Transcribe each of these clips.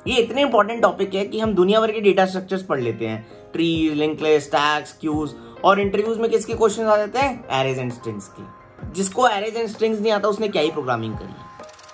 ये इतने important topic है कि हम दुनिया भर के डेटा स्ट्रक्चर्स पढ़ लेते हैं, tree, link list, tags, queues, और इंटरव्यूज में किसके क्वेश्चन आ जाते हैं? एरेज एंड स्ट्रिंग्स के। जिसको एरेज एंड स्ट्रिंग्स नहीं आता उसने क्या ही प्रोग्रामिंग करी है।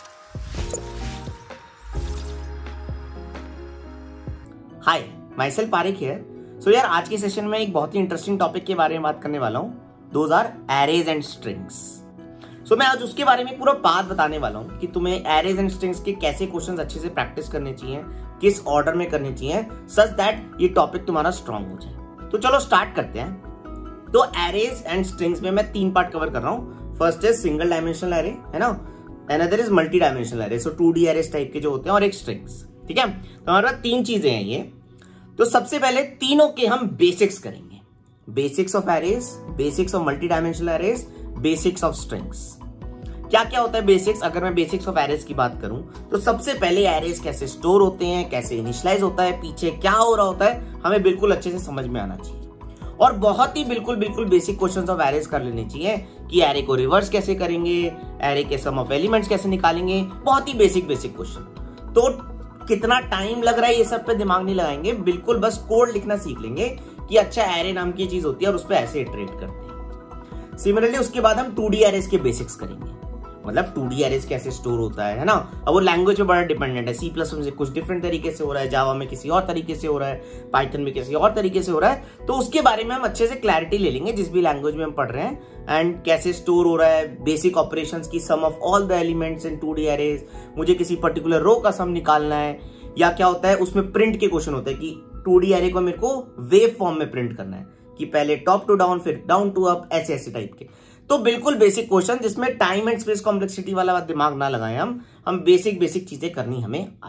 Hi, myself Pareek here. So यार, आज के सेशन में एक बहुत ही इंटरेस्टिंग टॉपिक के बारे में बात करने वाला हूं, those are arrays and strings. So मैं आज उसके बारे में पूरा बात बताने वाला हूं कि तुम्हें एरेज एंड स्ट्रिंग्स के कैसे क्वेश्चंस अच्छे से प्रैक्टिस करने चाहिए, किस ऑर्डर में करने चाहिए, सच दैट ये टॉपिक तुम्हारा स्ट्रांग हो जाए। तो चलो स्टार्ट करते हैं। तो एरेज एंड स्ट्रिंग्स में मैं 3 पार्ट कवर कर रहा हूं। First is single dimensional array, है ना, another is multi dimensional array, so 2D arrays type के जो होते हैं, और एक स्ट्रिंग्स। ठीक है, तो हमारे पास 3 चीजें हैं ये। तो सबसे पहले तीनों के हम बेसिक्स करेंगे, basics of arrays, basics of multi dimensional arrays, basics of strings. क्या क्या होता है बेसिक्स? अगर मैं बेसिक्स ऑफ एरेज की बात करूं तो सबसे पहले एरेज कैसे स्टोर होते हैं, कैसे इनिशियलाइज होता है, पीछे क्या हो रहा होता है, हमें बिल्कुल अच्छे से समझ में आना चाहिए। और बहुत ही बिल्कुल बेसिक क्वेश्चंस ऑफ एरेज कर लेने चाहिए कि एरे को रिवर्स कैसे करेंगे, एरे के सम ऑफ एलिमेंट्स कैसे निकालेंगे, बहुत ही बेसिक क्वेश्चन। तो कितना टाइम लग रहा है ये सब पे दिमाग नहीं लगाएंगे, बिल्कुल बस कोड लिखना सीख लेंगे कि अच्छा एरे नाम की चीज होती है और उस पर ऐसे इटरेट करते हैं। सिमिलरली उसके बाद हम 2D एरेज के बेसिक्स करेंगे, मतलब 2D एरेज कैसे स्टोर होता है ना। अब वो लैंग्वेज पे बड़ा डिपेंडेंट है, C++ में कुछ डिफरेंट तरीके से हो रहा है, जावा में किसी और तरीके से हो रहा है, पाइथन में किसी और तरीके से हो रहा है। तो उसके बारे में हम अच्छे से क्लैरिटी ले लेंगे जिस भी लैंग्वेज में हम पढ़ रहे हैं, एंड कैसे स्टोर हो रहा है, बेसिक ऑपरेशंस की sum of all the elements in 2D arrays, मुझे किसी पर्टिकुलर रो का सम निकालना है, या क्या होता है उसमें प्रिंट के क्वेश्चन होते हैं कि 2D एरे को मेरे को वेव फॉर्म में प्रिंट करना है कि पहले टॉप टू डाउन फिर डाउन टू अप, ऐसे टाइप के। तो बिल्कुल बेसिक क्वेश्चन जिसमें टाइम एंड स्पेस कॉम्प्लेक्सिटी वाला दिमाग ना लगाएं, हम बेसिक चीजें करनी हमें आ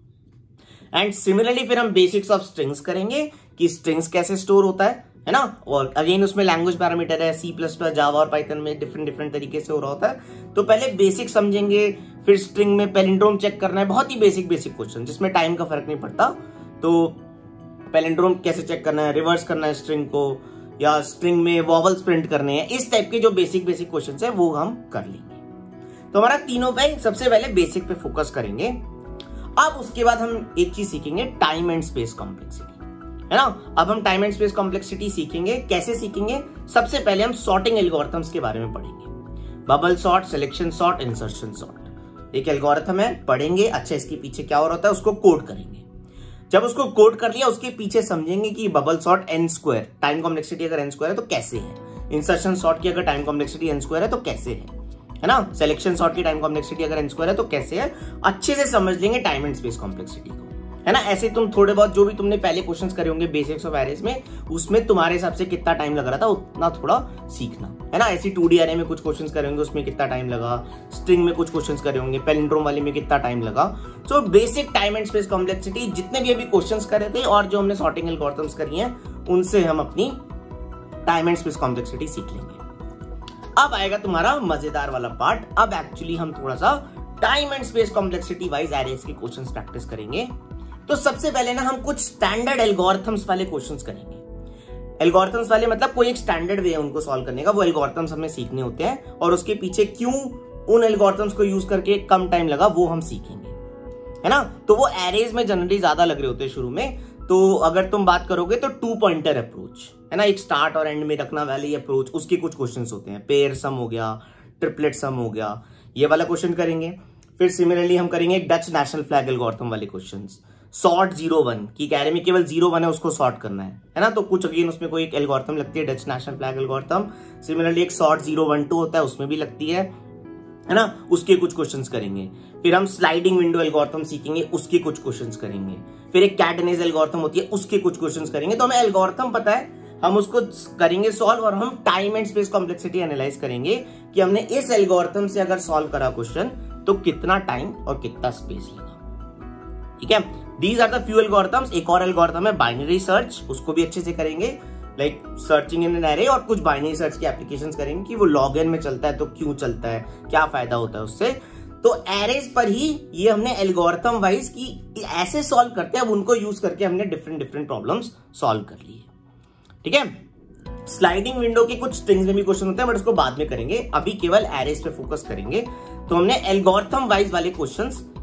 जाए। एंड सिमिलरली फिर हम बेसिक्स ऑफ स्ट्रिंग्स करेंगे कि स्ट्रिंग्स कैसे स्टोर होता है ना। और अगेन उसमें लैंग्वेज पैरामीटर है, C++, जावा और पाइथन में डिफरेंट तरीके से हो रहा होता है। तो पहले बेसिक समझेंगे, फिर स्ट्रिंग में पैलिंड्रोम चेक करना है, बहुत ही बेसिक क्वेश्चन जिसमें टाइम का फर्क नहीं पड़ता। तो पैलिंड्रोम कैसे चेक करना है, रिवर्स करना है स्ट्रिंग को, या स्ट्रिंग में वॉवल्स प्रिंट करने हैं, इस टाइप के जो बेसिक क्वेश्चंस है वो हम कर लेंगे। तो हमारा तीनों पे सबसे पहले बेसिक पे फोकस करेंगे। अब उसके बाद हम एक चीज सीखेंगे, टाइम एंड स्पेस कॉम्प्लेक्सिटी, है ना। अब हम टाइम एंड स्पेस कॉम्प्लेक्सिटी सीखेंगे। कैसे सीखेंगे? सबसे पहले हम सॉर्टिंग एल्गोरिथम्स के बारे में पढ़ेंगे, bubble sort, selection sort, insertion sort. एक एल्गोरिथम है, पढ़ेंगे अच्छा इसके पीछे क्या हो रहा होता है, उसको कोड करेंगे। जब उसको कोड कर लिया उसके पीछे समझेंगे कि bubble sort n², time complexity अगर n² है तो कैसे है, इंसर्शन सॉर्ट की अगर टाइम कॉम्प्लेक्सिटी n² है तो कैसे है ना, सिलेक्शन सॉर्ट की टाइम कॉम्प्लेक्सिटी अगर n² है तो कैसे है, अच्छे से समझ लेंगे टाइम एंड स्पेस कॉम्प्लेक्सिटी को, है ना। ऐसे तुम थोड़े बहुत जो भी तुमने पहले क्वेश्चंस करे होंगे बेसिक्स ऑफ एरेज में, उसमें तुम्हारे हिसाब से कितना टाइम लग रहा था उतना थोड़ा सीखना, है ना। ऐसी 2D एरे में कुछ क्वेश्चंस करे होंगे उसमें कितना टाइम लगा, स्ट्रिंग में कुछ क्वेश्चंस करे होंगे, पैलिंड्रोम वाले में कितना टाइम लगा। So basic time and space complexity जितने भी अभी क्वेश्चंस करे थे और जो हमने सॉर्टिंग एल्गोरिथम्स करी हैं उनसे हम अपनी टाइम एंड स्पेस कॉम्प्लेक्सिटी सीख लेंगे। अब आएगा तुम्हारा मजेदार वाला पार्ट। अब एक्चुअली हम थोड़ा सा time and space complexity wise arrays के क्वेश्चंस प्रैक्टिस करेंगे। तो सबसे पहले ना हम कुछ स्टैंडर्ड एल्गोरिथम्स वाले क्वेश्चंस करेंगे। एल्गोरिथम्स वाले मतलब कोई एक स्टैंडर्ड वे है उनको सॉल्व करने का, वो एल्गोरिथम्स हमें सीखने होते हैं और उसके पीछे क्यों उन एल्गोरिथम्स को यूज करके कम टाइम लगा वो हम सीखेंगे, है ना। तो वो एरेज में जनरली ज्यादा लग रहे होते हैं शुरू में। तो अगर तुम बात करोगे तो 2 पॉइंटर अप्रोच, है ना, एक स्टार्ट और एंड में रखना वाली अप्रोच, उसके कुछ क्वेश्चंस होते हैं, पेयर सम हो गया, ट्रिपलेट सम हो गया, ये वाला क्वेश्चन करेंगे। फिर सिमिलरली हम करेंगे डच नेशनल फ्लैग एल्गोरिथम वाले क्वेश्चंस, सॉर्ट 0-1 की कैरे में केवल 0-1 है उसको सॉर्ट करना है ना। तो कुछ अगेन उसमें कोई एक एल्गोरिथम लगती है Dutch national flag algorithm. Similarly एक सॉर्ट 0-1-2 होता है उसमें भी लगती है ना, उसके कुछ क्वेश्चंस करेंगे। फिर हम स्लाइडिंग विंडो एल्गोरिथम सीखेंगे, उसके कुछ क्वेश्चंस करेंगे। फिर एक कैटनेज एल्गोरिथम होती है उसके कुछ क्वेश्चंस करेंगे। तो हमें एल्गोरिथम पता है, हम उसको करेंगे सॉल्व और हम time and space complexity analyse करेंगे कि हमने इस एल्गोरिथम से अगर सॉल्व करा क्वेश्चन तो कितना टाइम और कितना स्पेस लगा। ठीक है, these are the few algorithms. एक और एल्गोरिथम है बाइनरी सर्च, उसको भी अच्छे से करेंगे, like searching in an array, और कुछ बाइनरी सर्च की एप्लीकेशंस करेंगे कि वो लॉग इन में चलता है तो क्यों चलता है, क्या फायदा होता है उससे। तो एरेज पर ही ये हमने एल्गोरिथम वाइज की ऐसे सॉल्व करते हैं, अब उनको यूज करके हमने डिफरेंट प्रॉब्लम्स सॉल्व कर लिए। ठीक है, स्लाइडिंग विंडो के कुछ स्ट्रिंग्स में भी क्वेश्चन होते हैं बट उसको बाद में करेंगे, अभी केवल एरेज पे फोकस करेंगे। तो हमने एल्गोरिथम वाइज वाले क्वेश्चंस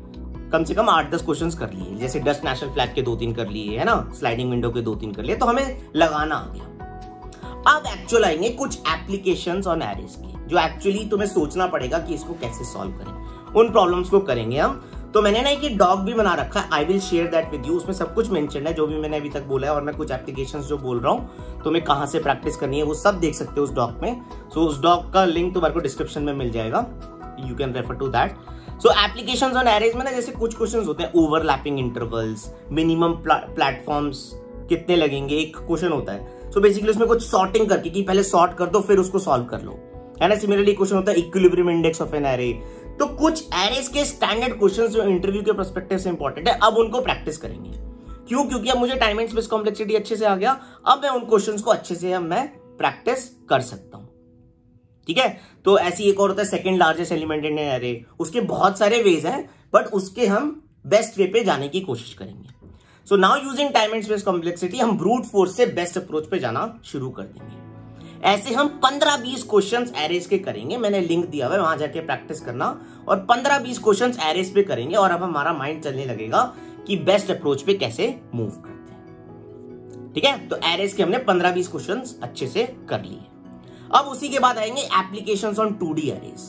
कम से कम 8-10 क्वेश्चंस कर लिए, जैसे डच नेशनल फ्लैग के 2-3 कर लिए, है ना, स्लाइडिंग विंडो के 2-3 कर लिए, तो हमें लगाना आ गया। अब एक्चुअल आएंगे कुछ एप्लीकेशंस ऑन एरेज की, जो एक्चुअली तुम्हें सोचना पड़ेगा कि इसको कैसे सॉल्व करें, उन प्रॉब्लम्स को करेंगे हम। तो मैंने ना एक डॉग भी बना रखा है, I will share that with you, उसमें सब कुछ मेंशन है जो भी मैंने अभी तक बोला है, और मैं कुछ एप्लीकेशंस जो बोल रहा हूँ तुम्हें कहाँ से प्रैक्टिस करनी है वो सब देख सकते हो उस डॉग में। सो उस डॉग का लिंक तुम्हारे को डिस्क्रिप्शन में मिल जाएगा, you can refer to that. So applications on arrays में ना जैसे कुछ क्वेश्चंस होते हैं, ओवरलैपिंग इंटरवल्स, मिनिमम प्लेटफॉर्म्स कितने लगेंगे, एक क्वेश्चन होता है। सो बेसिकली उसमें कुछ सॉर्टिंग करके कि पहले सॉर्ट कर दो फिर उसको सॉल्व कर लो, है ना। सिमिलरली क्वेश्चन होता है equilibrium index of an array. तो कुछ एरेज के स्टैंडर्ड क्वेश्चंस जो इंटरव्यू के पर्सपेक्टिव से इंपॉर्टेंट है, अब उनको प्रैक्टिस करेंगे। क्यों? क्योंकि अब मुझे टाइम एंड स्पेस कॉम्प्लेक्सिटी अच्छे से आ गया, अब मैं उन क्वेश्चंस को अच्छे से मैं प्रैक्टिस कर सकता हूं, ठीक है। तो ऐसी एक और होता है second largest element in array, उसके बहुत सारे वेज हैं, बट उसके हम बेस्ट वे पे जाने की कोशिश करेंगे। So now using time and space complexity हम ब्रूट फोर्स से बेस्ट अप्रोच पे जाना शुरू कर देंगे। ऐसे हम 15-20 क्वेश्चंस एरेज के करेंगे, मैंने लिंक दिया हुआ है, वहां जाके प्रैक्टिस करना, और 15-20 क्वेश्चंस एरेज पे करेंगे, और अब हमारा माइंड चलने लगेगा कि बेस्ट अप्रोच पे कैसे मूव करते हैं, ठीक है। तो एरेज के हमने 15-20 क्वेश्चंस अच्छे से कर लिए। अब उसी के बाद आएंगे एप्लीकेशंस ऑन 2D एरेज,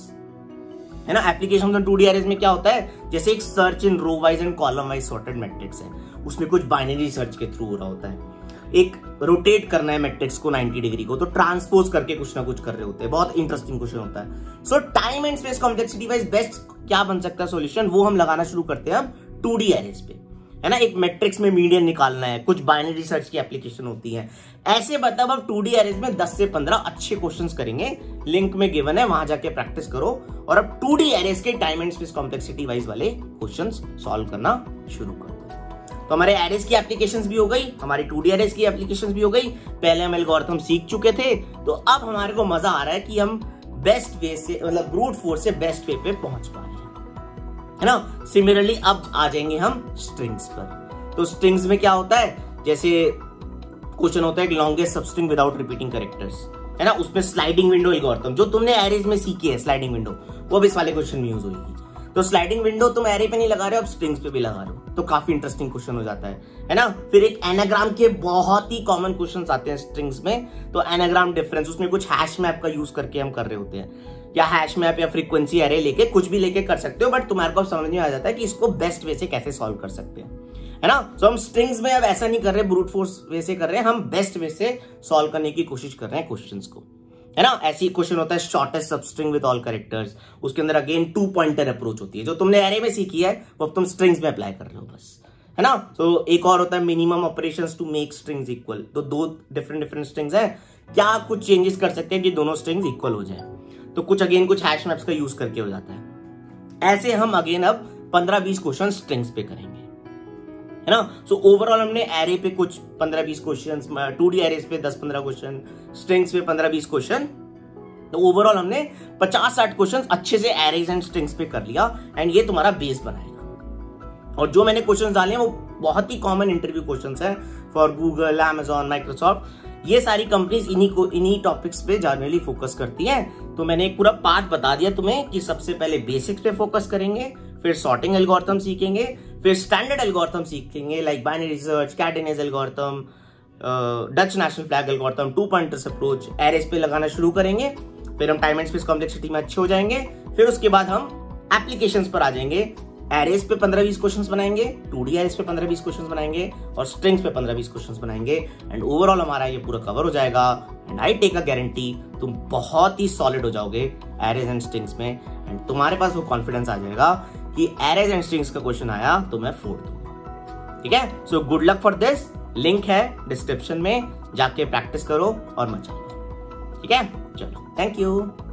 है ना। एप्लीकेशंस ऑन 2D एरेज में क्या होता है, जैसे एक search in row wise and column wise sorted matrix है, उसमें कुछ बाइनरी सर्च के थ्रू हो रहा होता है। एक रोटेट करना है मैट्रिक्स को 90 डिग्री को, तो ट्रांसपोज करके कुछ ना कुछ कर रहे होते हैं, बहुत इंटरेस्टिंग क्वेश्चन होता है। So time and space complexity wise best क्या बन सकता है सॉल्यूशन, वो हम लगाना शुरू करते हैं अब 2D एरेज पे, है ना। एक मैट्रिक्स में मीडियन निकालना है, कुछ बाइनरी सर्च की एप्लीकेशन होती है, ऐसे मतलब अब 2D एरेज में 10 से 15 अच्छे क्वेश्चंस करेंगे, लिंक में गिवन है, वहां जाके प्रैक्टिस करो, और अब 2D एरेज के time and space complexity wise वाले क्वेश्चंस सॉल्व करना शुरू करो। तो हमारे एरेज की एप्लीकेशंस भी हो गई, हमारी 2D एरेज की एप्लीकेशंस भी हो गई, पहले हम एल्गोरिथम सीख चुके थे, तो अब हमारे को मजा आ रहा है कि हम बेस्ट वे से, मतलब ब्रूट फोर्स से बेस्ट वे पे पहुंच पा रहे हैं, है ना। सिमिलरली अब आ जाएंगे हम स्ट्रिंग्स पर। तो स्ट्रिंग्स में क्या होता है, जैसे क्वेश्चन होता है longest substring without repeating characters, है ना, उसमें स्लाइडिंग विंडो एल्गोरिथम जो तुमने एरेज में सीखी है, स्लाइडिंग विंडो, वो अब इस वाले क्वेश्चन में यूज होगी। तो स्लाइडिंग विंडो तुम एरे पे नहीं लगा रहे हो, अब स्ट्रिंग्स पे भी लगा रहे हो, तो काफी इंटरेस्टिंग क्वेश्चन हो जाता है ना। फिर एक एनाग्राम के बहुत ही कॉमन क्वेश्चंस आते हैं स्ट्रिंग्स में, तो एनाग्राम डिफरेंस, उसमें कुछ हैश मैप का यूज करके हम कर रहे होते हैं, या हैश मैप या फ्रीक्वेंसी एरे लेके कुछ भी लेके कर सकते हो, बट तुम्हारे को समझ में आ जाता है कि इसको बेस्ट वे से कैसे सॉल्व कर सकते हैं, है ना। तो हम स्ट्रिंग्स में अब ऐसा नहीं कर रहे ब्रूट फोर्स वे से कर रहे हैं, हम बेस्ट वे से सॉल्व करने की कोशिश कर रहे हैं क्वेश्चंस को, है ना। ऐसी क्वेश्चन होता है shortest substring with all characters, उसके अंदर अगेन 2 पॉइंटर अप्रोच होती है, जो तुमने एरे में सीखी है वो तुम स्ट्रिंग्स में अप्लाई कर रहे हो बस, है ना। तो एक और होता है minimum operations to make strings equal, तो 2 डिफरेंट स्ट्रिंग्स है, क्या कुछ चेंजेस कर सकते हैं कि दोनों स्ट्रिंग्स इक्वल हो जाए, तो कुछ अगेन कुछ हैश मैप्स का यूज करके हो जाता है। ऐसे हम अगेन अब 15-20 क्वेश्चन स्ट्रिंग्स पे करेंगे, है ना। सो ओवरऑल हमने एरे पे कुछ 15-20 क्वेश्चंस, 2D एरेज पे 10-15 क्वेश्चन, स्ट्रिंग्स पे 15-20 क्वेश्चन, तो ओवरऑल हमने 50-60 क्वेश्चंस अच्छे से एरेज एंड स्ट्रिंग्स पे कर लिया, एंड ये तुम्हारा बेस बनाएगा। और जो मैंने क्वेश्चंस डाले हैं वो बहुत ही कॉमन इंटरव्यू क्वेश्चंस हैं फॉर गूगल, अमेजॉन, माइक्रोसॉफ्ट, ये सारी कंपनीज इन्हीं टॉपिक्स पे जनरली फोकस करती हैं। तो मैंने एक पूरा पार्ट बता दिया तुम्हें कि सबसे पहले बेसिक्स पे फोकस करेंगे, फिर सॉर्टिंग एल्गोरिथम सीखेंगे, फिर स्टैंडर्ड एल्गोरिथम सीखेंगे like binary search, Kadane's algorithm, Dutch national flag algorithm, 2 pointers approach arrays पे लगाना शुरू करेंगे, फिर हम टाइम एंड स्पेस कॉम्प्लेक्सिटी में अच्छे हो जाएंगे, फिर उसके बाद हम एप्लीकेशंस पर आ जाएंगे, एरेज पे 15-20 क्वेश्चंस बनाएंगे, 2D एरेज पे 15-20 क्वेश्चंस बनाएंगे, और स्ट्रिंग्स पे 15-20 क्वेश्चंस बनाएंगे, एंड ओवरऑल हमारा ये पूरा कवर हो जाएगा, and I take a guarantee तुम बहुत ही सॉलिड हो जाओगे एरेज एंड स्ट्रिंग्स में, एंड तुम्हारे पास वो कॉन्फिडेंस आ जाएगा कि एरेज एंड स्ट्रिंग्स का क्वेश्चन आया तो मैं फोड़ दूंगा, ठीक है। So good luck for this, link है डिस्क्रिप्शन में, जाके प्रैक्टिस करो और मचा लो, ठीक है। चलो, थैंक यू।